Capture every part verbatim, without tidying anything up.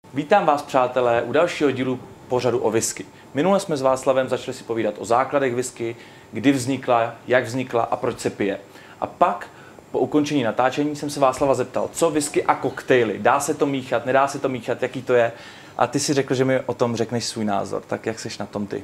Vítám vás, přátelé, u dalšího dílu pořadu o whisky. Minule jsme s Václavem začali si povídat o základech whisky, kdy vznikla, jak vznikla a proč se pije. A pak, po ukončení natáčení, jsem se Václava zeptal, co whisky a koktejly. Dá se to míchat, nedá se to míchat, jaký to je? A ty si řekl, že mi o tom řekneš svůj názor. Tak jak seš na tom ty?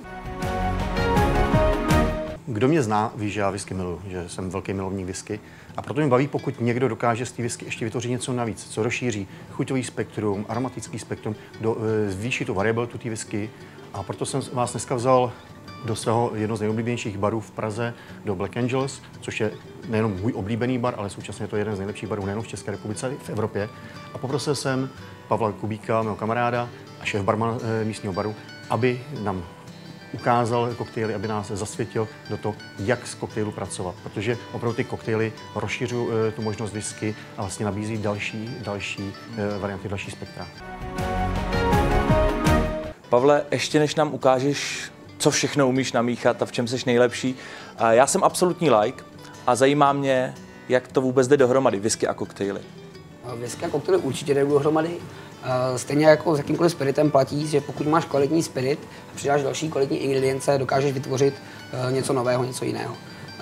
Kdo mě zná, ví, že já whisky miluji, že jsem velký milovník whisky. A proto mě baví, pokud někdo dokáže z té whisky ještě vytvořit něco navíc, co rozšíří chuťový spektrum, aromatický spektrum, do, zvýší to variabilitu té whisky. A proto jsem vás dneska vzal do svého jednoho z nejoblíbenějších barů v Praze, do Black Angels, což je nejenom můj oblíbený bar, ale současně je to jeden z nejlepších barů nejen v České republice, ale i v Evropě. A poprosil jsem Pavla Kubíka, mého kamaráda a šéf barmana e, místního baru, aby nám ukázal koktejly, aby nás zasvětil do toho, jak s koktejlu pracovat. Protože opravdu ty koktejly rozšiřují e, tu možnost whisky a vlastně nabízí další, další e, varianty, další spektra. Pavle, ještě než nám ukážeš, co všechno umíš namíchat a v čem seš nejlepší, já jsem absolutní like a zajímá mě, jak to vůbec jde dohromady, whisky a koktejly. Whisky a koktejly určitě jdou dohromady. Stejně jako s jakýmkoliv spiritem platí, že pokud máš kvalitní spirit a přidáš další kvalitní ingredience, dokážeš vytvořit něco nového, něco jiného.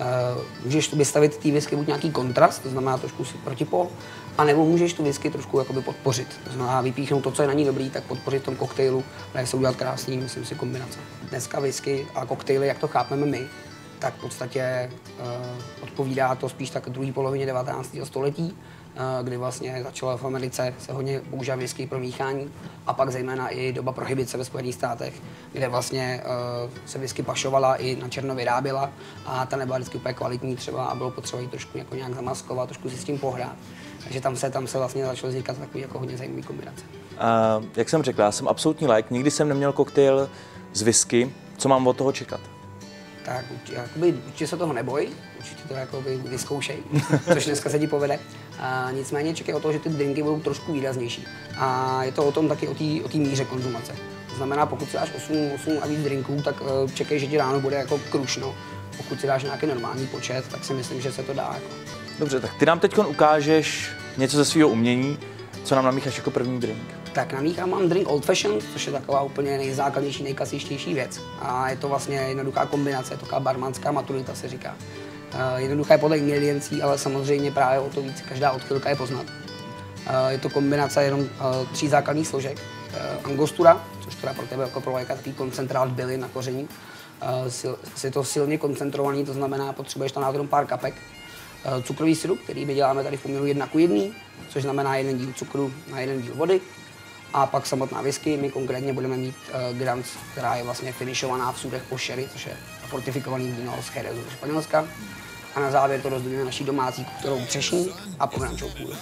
Můžeš tu vystavit té whisky buď nějaký kontrast, to znamená trošku si protipol, anebo můžeš tu whisky trošku jakoby podpořit. To znamená vypíchnout to, co je na ní dobrý, tak podpořit v tom koktejlu, dají se udělat krásný, myslím si, kombinace. Dneska whisky a koktejly, jak to chápeme my, tak v podstatě uh, odpovídá to spíš tak druhé polovině devatenáctého století, uh, kdy vlastně začalo v Americe se hodně používat whisky pro míchání a pak zejména i doba prohibice ve Spojených státech, kde vlastně uh, se whisky pašovala i na černo vyráběla a ta nebyla vždycky úplně kvalitní třeba a bylo potřeba ji trošku jako nějak zamaskovat, trošku si s tím pohrát. Takže tam se, tam se vlastně začalo vznikat takový jako hodně zajímavý kombinace. Uh, jak jsem řekl, já jsem absolutní like, nikdy jsem neměl koktejl z whisky, co mám od toho čekat? Tak jakoby, určitě se toho neboj, určitě to jakoby vyzkoušej, což dneska se ti povede. A nicméně čekaj o to, že ty drinky budou trošku výraznější. A je to o tom taky o té míře konzumace. To znamená, pokud si dáš osm, osm a víc drinků, tak uh, čekej, že ti ráno bude jako krušno. Pokud si dáš nějaký normální počet, tak si myslím, že se to dá. Jako. Dobře, tak ty nám teď ukážeš něco ze svého umění, co nám namícháš jako první drink. Tak namíchám mám drink Old Fashioned, což je taková úplně nejzákladnější, nejklasičtější věc. A je to vlastně jednoduchá kombinace, je to taková barmanská maturita se říká. Uh, jednoduchá je podle ingrediencí, ale samozřejmě právě o to víc, každá odchylka je poznat. Uh, je to kombinace jenom uh, tří základních složek. Uh, angostura, což teda pro tebe jako pro léka takový koncentrát bylin na koření. Uh, sil, je to silně koncentrovaný, to znamená, potřebuješ tam nádhernou pár kapek. Uh, cukrový sirup, který my děláme tady v poměru jedna ku jedný, což znamená jeden díl cukru na jeden díl vody. A pak samotná whisky, my konkrétně budeme mít uh, Grants, která je vlastně finišovaná v sudech po sherry, což je fortifikovaný víno z Jerezu ze Španělska. A na závěr to rozdobíme naší domácí koktelovou třešní a pomerančovou půdu.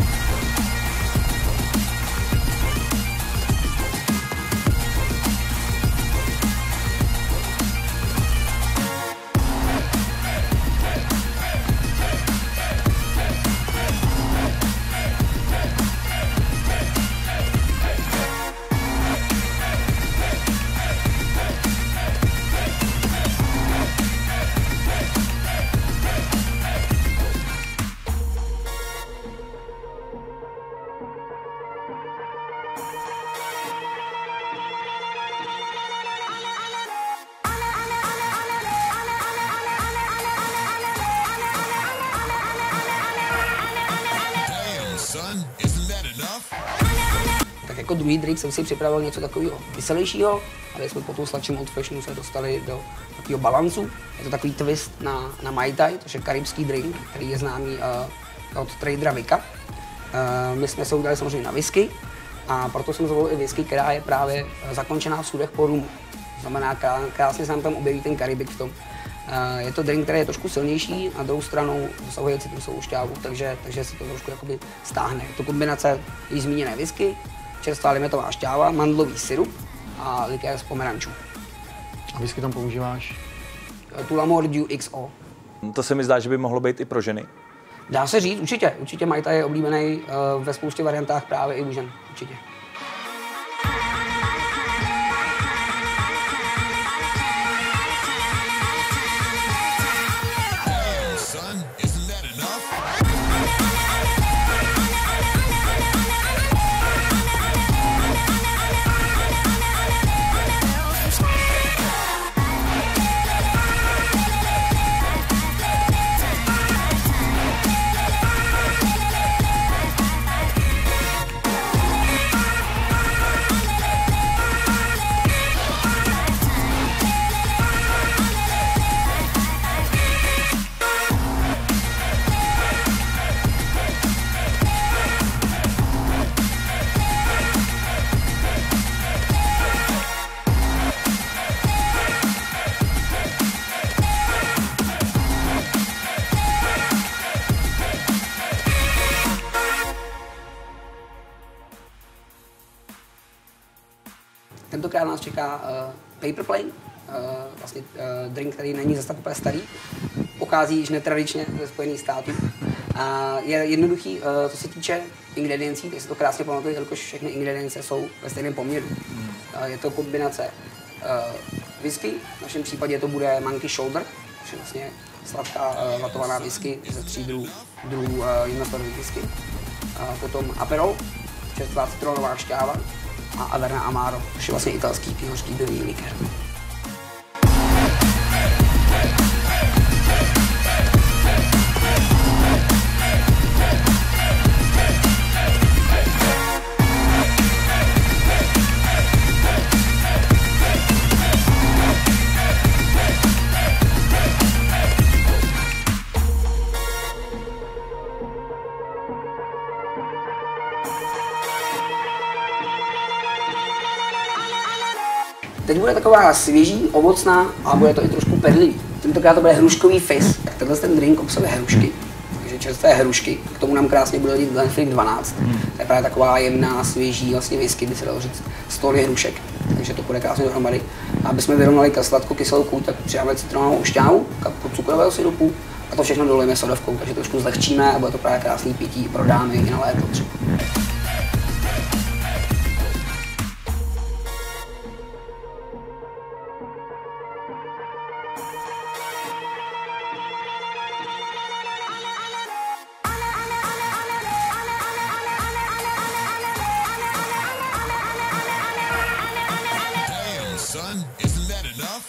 Tak jako druhý drink jsem si připravil něco takového veselějšího, ale jsme po tom sladším Old Fashionu se dostali do takového balancu. Je to takový twist na, na Mai Tai, což je karibský drink, který je známý uh, od tradera Vika. Uh, my jsme se udělali samozřejmě na whisky a proto jsem zvolil i whisky, která je právě zakončená v sudech po rumu. To znamená, krásně se nám tam objeví ten karibik v tom. Uh, je to drink, který je trošku silnější, na druhou stranu dosahuje citrusovou šťávu, takže, takže si to trošku jakoby stáhne. Je to kombinace již zmíněné whisky, čerstvá limitová šťáva, mandlový sirup a likér z pomerančů. A whisky tam používáš? Tullamore Dew X O. To se mi zdá, že by mohlo být i pro ženy. Dá se říct, určitě. Určitě Mai Tai je oblíbený uh, ve spoustě variantách právě i u žen. Určitě. Tentokrát nás čeká uh, Paper Plane, uh, vlastně uh, drink, který není zase tak úplně starý. Pochází již netradičně ze Spojených států. A je jednoduchý, uh, co se týče ingrediencí, tak se to krásně pamatuje, jelikož všechny ingredience jsou ve stejném poměru. Uh, je to kombinace uh, whisky, v našem případě to bude Monkey Shoulder, což je vlastně sladká uh, vatovaná whisky ze tří druhů, druhů uh, jednotlových whisky. Uh, potom Aperol, čerstvá citronová šťáva a Averna Amaro, což je vlastně italský pivořský bílý likér. Teď bude taková svěží, ovocná a bude to i trošku perlivý. Tentokrát to bude hruškový fizz. Tak tenhle ten drink obsahuje hrušky, takže čerstvé hrušky. K tomu nám krásně bude hodit Glenfiddich dvanáct. Hmm. To je právě taková jemná, svěží vlastně whisky, by se dalo říct, z tóny hrušek. Takže to bude krásně dohromady. A aby jsme vyrovnali sladko-kyselou chuť, tak přidáme citronovou šťávu, kapku cukrového syrupu a to všechno dolejeme sodovkou, takže trošku zlehčíme a bude to právě krásný pití pro dámy i na léto třeba. Son, isn't that enough?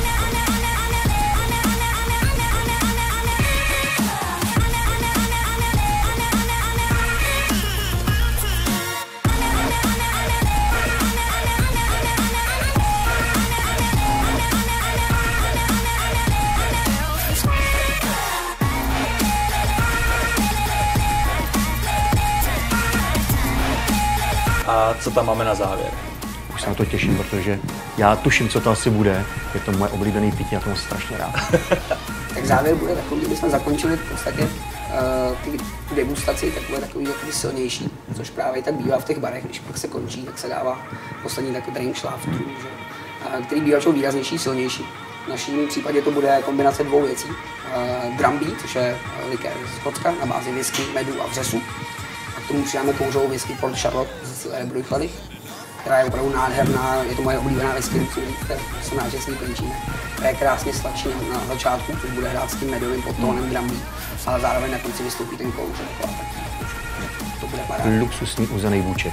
A co tam máme na závěr? Už se na to těším, protože já tuším, co to asi bude. Je to moje oblíbené pití, já tomu strašně rád. Tak závěr bude takový, kdyby jsme zakončili v podstatě uh, ty, tu degustaci, tak bude takový, takový silnější, což právě tak bývá v těch barech, když pak se končí, tak se dává poslední takový drink šláftů, uh, který bývá čo výraznější, silnější. V naším případě to bude kombinace dvou věcí. Uh, Dramby, což je likér z Skotska na bázi whisky, medu a vřesu. A k tomu přidáme kouřovou whisky Port Charlotte z Bruichladdich, která je opravdu nádherná, je to moje oblíbená whisky, musím říct, jsem rád, že s ní končíme. Ta je krásně sladší na, na začátku, což bude hrát s tím medovým podtónem Dramby, ale zároveň na konci vystoupí ten kouř. To bude paráda. Luxusní uzený vůček.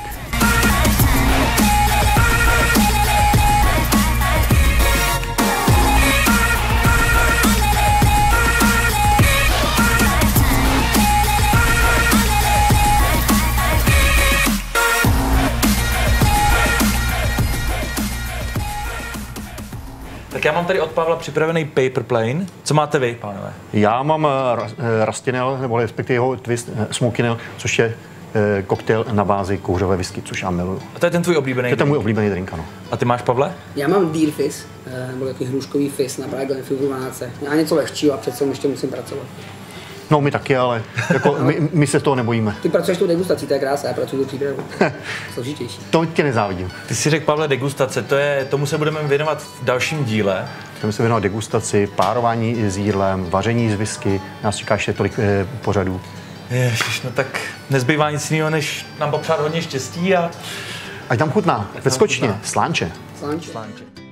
Tak já mám tady od Pavla připravený Paper Plane. Co máte vy, pánové? Já mám Rastinel, nebo respektive jeho twist Smokinel, což je koktejl na bázi kouřové whisky, což já miluju. A to je ten tvůj oblíbený? To je ten můj oblíbený drink, ano. A ty máš, Pavle? Já mám Deer Fizz, nebo takový hruškový fizz na právě Glenfiddich dvanáct. Já něco lehčího a přece ještě musím pracovat. No, my taky, ale jako, my, my se toho nebojíme. Ty pracuješ tou degustací, to je krása, já pracuji tu přípravu. Složitější. To tě nezávidím. Ty si řekl, Pavle, degustace, to je, tomu se budeme věnovat v dalším díle. Budeme se věnovat degustaci, párování s jídlem, vaření z whisky. Nás čeká ještě tolik eh, pořadů. Ježiš, no tak nezbývá nic jiného, než nám popřát hodně štěstí a... Ať nám chutná, ve skočně, slánče. Slánče. Slánče.